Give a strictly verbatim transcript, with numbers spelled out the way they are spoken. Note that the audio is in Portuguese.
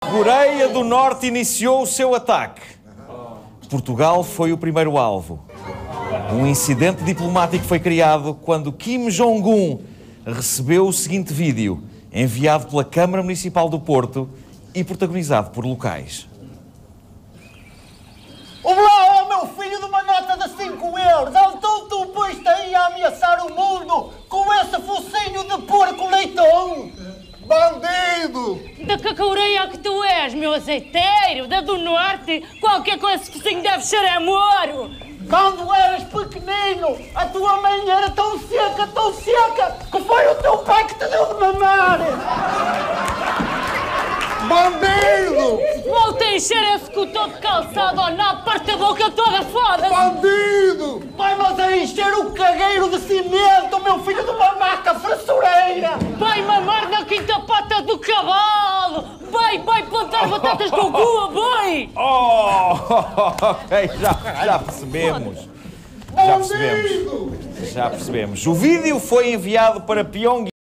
Coreia do Norte iniciou o seu ataque. Portugal foi o primeiro alvo. Um incidente diplomático foi criado quando Kim Jong-un recebeu o seguinte vídeo, enviado pela Câmara Municipal do Porto e protagonizado por locais. Olá, oh, meu filho de uma nota de cinco euros! Então tu pôs-te aí a ameaçar o mundo com esse focinho de porco leitão! Bandido! Da que Coreia que tu és, meu azeiteiro? Da do Norte? Qualquer coisa que focinho deve ser amor! Quando eras pequenino, a tua mãe era tão seca, tão seca, que foi o teu pai que te deu de mamar! Bandido! Volta a encher esse cotô de calçado ou não, parte a boca toda, foda-se! Bandido! Vai-mas a encher o cagueiro de cimento, meu filho de uma maca fressureira! Vai mamar na quinta pata do cavalo! Vai, vai plantar batatas com gua, vai! Oh, ok, já, já percebemos. Já percebemos. Já percebemos. O vídeo foi enviado para Pyongyang.